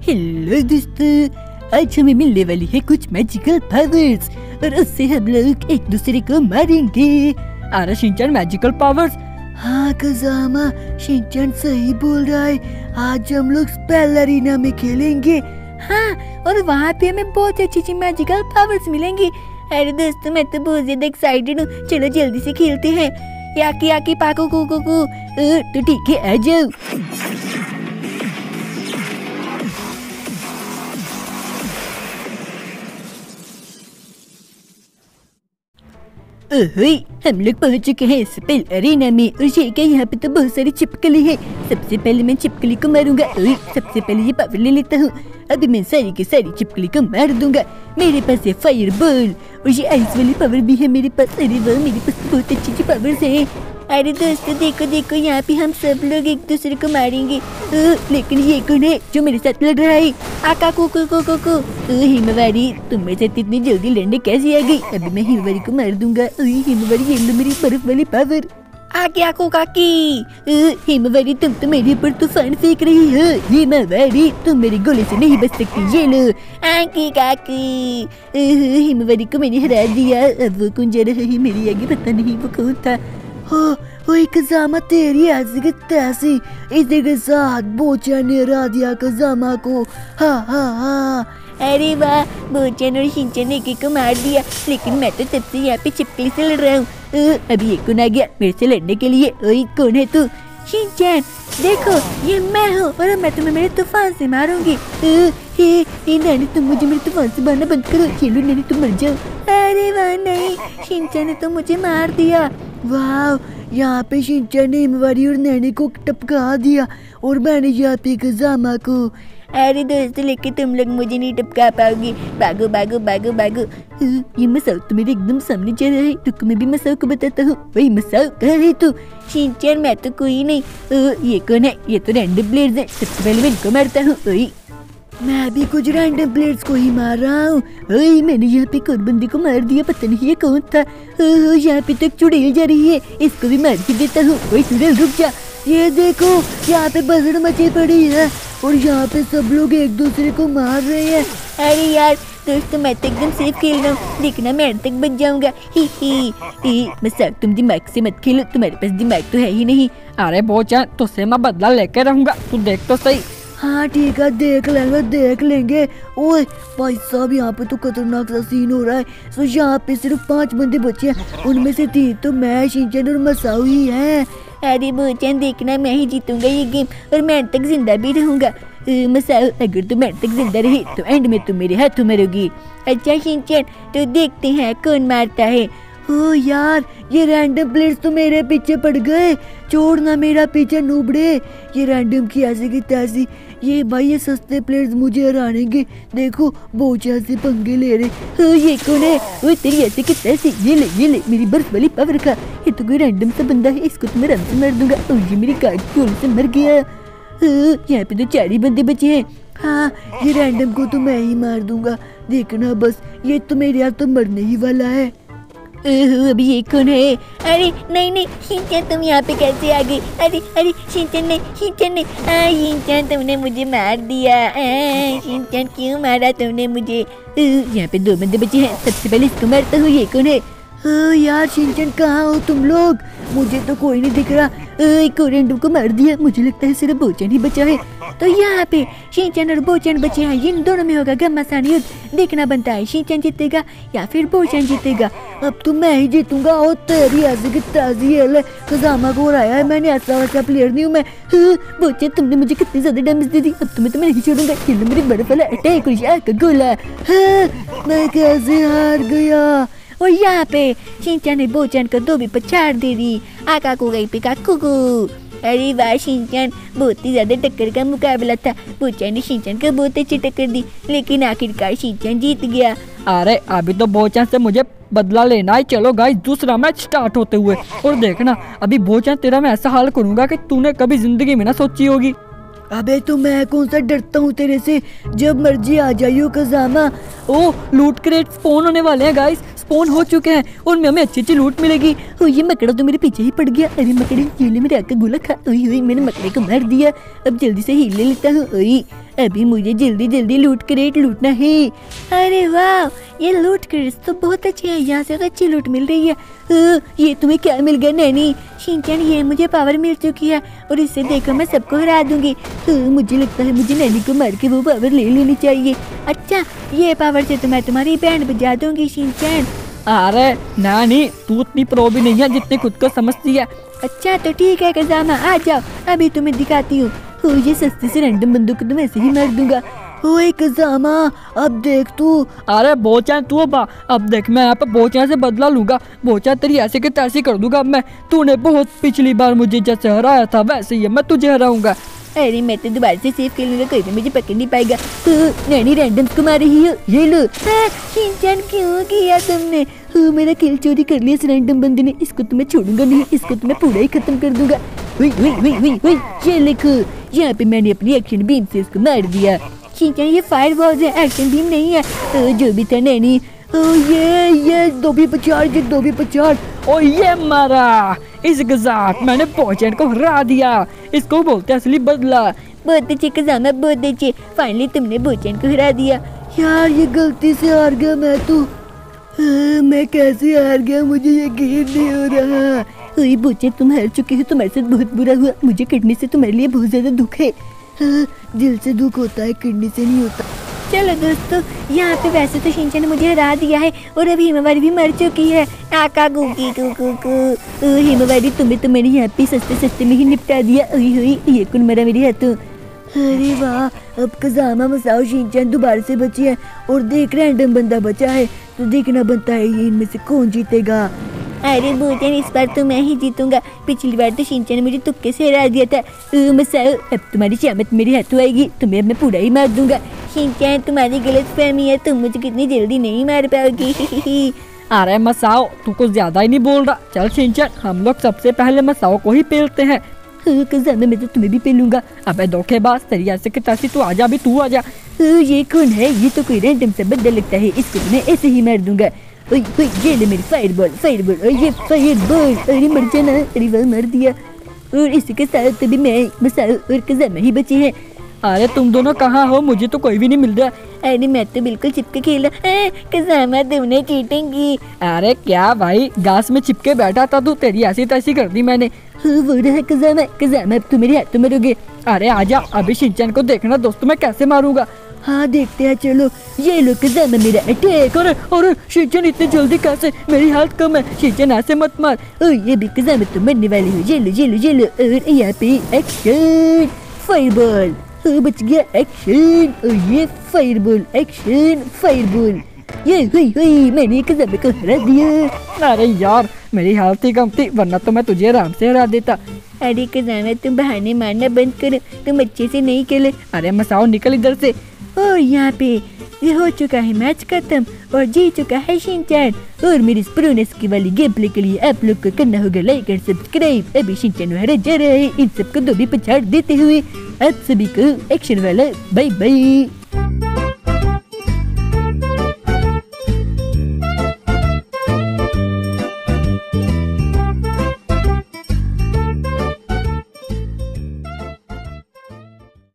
Hello दोस्तों, आज हमें मिलने वाली है कुछ मैजिकल पावर्स और उससे हम लोग एक दूसरे को मारेंगे। आ रहा शिनचैन मैजिकल पावर्स? हाँ कज़ामा, शिनचैन सही बोल रहा है। आज हम लोग स्पेल अरीना में खेलेंगे। हाँ, और वहाँ पे हमें बहुत अच्छी मैजिकल पावर्स मिलेंगी। अरे दोस्तों, मैं तो बहुत ज्यादा एक्साइटेड हूँ। चलो जल्दी से खेलते हैं। याकी याकी पाको को तो ठीक है, आ जाओ। ओहे, हम लोग पहुंच चुके हैं स्पेल अरीना में और ये क्या, यहाँ पे तो बहुत सारी छिपकली है। सबसे पहले मैं छिपकली को मारूंगा। सबसे पहले ये पावर ले लेता हूँ। अभी मैं सारी की सारी छिपकली को मार दूंगा। मेरे पास है फायर बॉल और ये आइस वाली पावर भी है मेरे पास। अरे वाह, मेरे पास बहुत अच्छी पावर्स है। अरे दोस्तों देखो देखो, यहाँ पे हम सब लोग एक दूसरे को मारेंगे। लेकिन ये कौन है जो मेरे साथ लड़ रहा है? आका को हिमवारी, तुम मेरे साथ इतनी जल्दी लड़ने कैसे आ गई? अभी मैं हिमवारी को मार दूंगा। हिमवारी, ये लो मेरी बर्फ वाली पावर। आगे आको काकी। हिमवारी, तुम तो मेरे ऊपर तूफान फेंक रही हो। हिमवारी, तुम मेरे गोले से नहीं बच सकती। ये लो आकी काकी। हिमवारी को मैंने हरा दिया। अब वो कौन जा रहा है मेरी आगे? पता नहीं वो कौन था। ओए कज़ामा, तेरी ऐसी की तैसी इसी के साथ बोचा ने हरा दिया कज़ामा को। हाँ। अरे वाह, बोचन और शिनचैन ने एक को मार दिया, लेकिन मैं तो तब से यहाँ पे छिपकली से लड़ रहा हूँ। अभी एक कौन आ गया मेरे से लड़ने के लिए? ओए कौन है तू? शिनचैन, देखो ये मैं हूँ और मैं तुम्हें मेरे तूफान से मारूंगी। नैनी, तुम मुझे मेरे तूफान से मारना बंद करो। चलो नैनी, तुम मर जाओ। अरे वाह, नहीं, शिनचैन ने तो मुझे मार दिया। वाह, यहाँ पे शिनचैन ने हिमवारी और नैनी को टपका दिया और मैंने यहाँ पे कज़ामा को। अरे दोस्तों, लेकिन तुम लोग मुझे नहीं टपका पाओगे। भागो भागो भागो भागो। ये मसाओ तो मेरे एकदम सामने चल रहा है। तो मैं भी मसाओ को बताता हूँ। वही मसाओ, कहाँ है तू? शिनचैन, मैं तो कोई नहीं। ये कौन है? ये तो रैंडम प्लेयर्स है। सबसे पहले मैं इनको मारता हूँ। मैं भी कुछ रैंडम प्लेयर्स को ही मार रहा हूँ। मैंने यहाँ पे कौन बंदे को मार दिया, पता नहीं ये कौन था। यहाँ पे तक चुड़ैल जा रही है, इसको भी मार के देता हूँ। वही चुड़ैल, रुक जा। ये देखो, यहाँ पे भसड़ मची पड़ी है और यहाँ पे सब लोग एक दूसरे को मार रहे हैं। अरे यार दोस्तों, मैं तो एकदम सेफ खेल रहा हूँ। देखना, मैं अंत तक बच जाऊंगा। मजाक, तुम दिमाग से मत खेलो, तुम्हारे पास दिमाग तो है ही नहीं। अरे बोचन, तुझसे मैं बदला लेकर रहूंगा, तू देख तो सही। हाँ ठीक है, देख लेंगे। ओए भाई साहब, यहाँ पे तो खतरनाक सा सीन हो रहा है। सो यहाँ पे सिर्फ 5 बंदे बचे हैं, उनमें से 3 तो मैं, शिनचैन और मसाओ ही हैं। अरे बोचन, देखना मैं ही जीतूंगा ये गेम और मैं अंत तक जिंदा भी रहूंगा। मसाओ, अगर तुम अंत तक जिंदा रही तो एंड में तुम मेरे हाथों मरोगी। अच्छा शिनचैन, तो देखते हैं कौन मारता है। ओ यार, ये रैंडम प्लेयर्स तो मेरे पीछे पड़ गए। छोड़ना मेरा पीछे नूबड़े। ये रैंडम की ऐसी की तैसी, ये भाई ये सस्ते प्लेयर्स मुझे हरानेंगे। देखो बोचा से पंगे ले रहे। ये कौन है? वो तेरी ऐसी की तैसी। ये ले मेरी बर्फ वाली पावर का। ये तो कोई रैंडम सा बंदा है, इसको तो मैं आराम से मार दूंगा। ये मेरी कार्ड की ओर से मर गया। यहाँ पे तो 4 ही बंदे बचे हैं। हाँ, ये रैंडम को तो मैं ही मार दूंगा। देखना बस, ये तो मेरे यहाँ तो मरने ही वाला है। अभी ये कौन है? अरे नहीं, शिनचैन तुम यहाँ पे कैसे आ गई? अरे शिनचैन ने शिनचैन तुमने मुझे मार दिया। शिनचैन, क्यों मारा तुमने मुझे? यहाँ पे 2 बंदे बचे हैं, सबसे पहले इसको मारता हूँ। ये कौन है? यार शिनचैन, कहाँ हो तुम लोग? मुझे तो कोई नहीं दिख रहा। एक रैंडम को मार दिया। मुझे लगता है सिर्फ बोचन ही बचा है। तो यहाँ पे शिनचैन और बोचन बचे हैं। इन दोनों में होगा घमासान युद्ध। देखना बनता है शिनचैन जीतेगा या फिर बोचन जीतेगा। अब तो मैं ही जीतूंगा। और तेरी ऐसी की ताजी है, कज़ामा को हराया है मैंने। ऐसा वैसा प्लेयर नहीं हूँ मैं। बोचन, तुमने मुझे कितनी ज्यादा डैमेज दे दी। अब तुम्हें तो मैं नहीं छोड़ूंगा। खेलो मेरी बर्फ वाला अटैक का गोला। मैं कैसे हार गया? और यहाँ पे शिनचैन ने बोचन को 2 भी पछाड़ दे दी। आका को गई पे काकू। अरे वाह शिनचैन, बहुत ही ज्यादा टक्कर का मुकाबला था। बोचन ने शिनचैन को बहुत अच्छी टक्कर दी, लेकिन आखिरकार शिनचैन जीत गया। अरे अभी तो बोचन से मुझे बदला लेना है। चलो गाइस, दूसरा मैच स्टार्ट होते हुए। और देखना, अभी बोचन तेरा मैं ऐसा हाल करूंगा कि तूने कभी जिंदगी में ना सोची होगी। अबे तो मैं कौन सा डरता हूँ तेरे से? जब मर्जी आ जाइयो कज़ामा। ओ, लूट क्रेट स्पॉन होने वाले हैं गाइस, स्पॉन हो चुके हैं। उनमें हमें अच्छी लूट मिलेगी। ये मकड़ा तो मेरे पीछे ही पड़ गया। अरे मकड़े, ये ले मेरे आका गोला खा। मैंने मकड़े को मार दिया। अब जल्दी से हील ले लेता हूँ। अभी मुझे जल्दी जल्दी लूट क्रेट लूटना है। अरे वाह, ये लूट क्रेट तो बहुत अच्छी है, यहाँ से तो अच्छी लूट मिल रही है। ये तुम्हें क्या मिल गया नैनी? शिनचैन, ये मुझे पावर मिल चुकी है और इससे देखो मैं सबको हरा दूंगी। मुझे लगता है मुझे नैनी को मार के वो पावर ले लेनी चाहिए। अच्छा, ये पावर से तो मैं तुम्हारी बैंड बजा दूंगी शिनचैन। अरे नानी, तू उतनी प्रो भी नहीं है जितनी खुद को समझती है। अच्छा तो ठीक है कज़ामा, आ जाओ, अभी तुम्हें दिखाती हूँ। ये सस्ते से रैंडम बंदूक तो मैं ऐसे ही मार दूंगा। ओए कज़ामा, अब देख तू। अरे बोचान तू बा, अब देख मैं यहाँ पे बोचान से बदला लूंगा। बोचान तेरी ऐसे की तैसी कर दूंगा मैं। तूने बहुत पिछली बार मुझे जैसे हराया था वैसे ही मैं तुझे हराऊंगा। अरे मैं तो दोबारा से सेव खेलूंगा, कोई भी मुझे पकड़ नहीं पाएगा। नैनी रैंडम्स को मार रही हो, ये लो। शिनचैन क्यों किया तुमने? मेरा किल चोरी कर लिया इस रैंडम बंदे ने। इसको तो मैं छोड़ूंगा नहीं, इसको तो मैं पूरा ही खत्म कर दूंगा। ये देखो, यहाँ पे मैंने अपनी एक्शन बीम से इसको मार दिया। शिनचैन, ये फायर बॉल्स है, एक्शन बीम नहीं है। जो भी था नैनी। ये 2v50। ओ ये मारा, इस गजात मैंने बोचान को हरा दिया। इसको बोलते हैं असली बदला। बहुत अच्छे कज़ामा, बहुत अच्छे। फाइनली तुमने बोचान को हरा दिया। यार ये गलती से हार गया मैं तो। मैं कैसे हार गया, मुझे यकीन नहीं हो रहा। ओए बोचान, तुम हार चुके हो, तुम्हारे साथ बहुत बुरा हुआ। मुझे किडनी से तुम्हारे लिए बहुत ज्यादा दुख है। दिल से दुख होता है, किडनी से नहीं होता। चलो दोस्तों, यहाँ पे वैसे तो शिनचैन ने मुझे हरा दिया है और अभी हिमावारी भी मर चुकी है। आका गुकी कुकु। हिमावारी, तुम्हें तो मैंने यहाँ पे सस्ते में ही निपटा दिया। ये कौन मरा मेरे हाथों? अरे वाह, अब कज़ामा, मसाओ, शिनचैन दोबारा से बची है और देख रैंडम बंदा बचा है। तो देखना बनता है ये इनमें से कौन जीतेगा। अरे बोचान, इस बार तो मैं ही जीतूंगा। पिछली बार तो शिनचैन ने मुझे तुक्के से हरा दिया था। मसाओ, अब तुम्हारी शामत मेरे हाथों आएगी, तुम्हें अब मैं पूरा ही मार दूंगा। शिनचैन, तुम्हारी गलत फहमी है, तुम मुझे कितनी जल्दी नहीं मार पाओगी। अरे मसाओ, तू कुछ ज्यादा ही नहीं बोल रहा। चल शिनचैन, हम लोग सबसे पहले मसाओ को ही पेलते हैं। कज़ामा, मैं तो तुम्हें भी पेलूंगा। अबे धोखेबाज, तेरी ऐसे की तैसी, तू आजा, अभी तू आजा। ये कौन है? ये तो कोई रैंडम सा बंदा लगता है, इसको तो मैं ऐसे ही मार दूंगा। ये ले मेरी फायरबॉल। ये फायरबॉल, अरे मर जाना। अरे वाह, मार दिया। और इसके साथ भी मैं, मसाओ और कज़ामा ही बचे हैं। अरे तुम दोनों कहाँ हो? मुझे तो कोई भी नहीं मिल रहा। अरे मैं तो बिल्कुल चिपके खेला। कज़ामा, तुमने चीटिंग की। अरे क्या भाई, घास में चिपके बैठा था तू, तेरी ऐसी तैसी कर दी मैंने। वो रहा कज़ामा। कज़ामा, अब तुम मेरे हाथों मरोगे। अरे आजा, अभी शिनचैन को देखना दोस्तों मैं कैसे मारूंगा। हाँ देखते हैं, चलो। ये लो कज़ामा, मेरा अटैक। अरे शिनचैन, इतनी जल्दी कैसे? मेरी हेल्थ कम है। शिनचैन ऐसे मत मार। ये भी कज़ामा, तुम मरने वाली हो। ये लो। और यहाँ पे एक्शन फायरबॉल। बच गया, एक्शन। और ये फायरबॉल, एक्शन फायरबॉल। ये मैंने कज़ामा को हरा दिया। अरे यार, मेरी हेल्थ ही कम थी, वरना तो मैं तुझे आराम से हरा देता। अरे कज़ामा, तुम बहाने मारना बंद करो, तुम अच्छे से नहीं खेले। अरे मसाओ, निकल इधर से। और यहाँ पे ये हो चुका है मैच खत्म और जीत चुका है शिनचैन। और मेरी प्रोनेस की वाली गेम प्ले के लिए आप लोग को करना होगा लाइक और सब्सक्राइब। अभी शिनचैन हरा जा रहा है, इन सबको 2v50 देते हुए आप सभी को एक्शन वाला बाय बाय।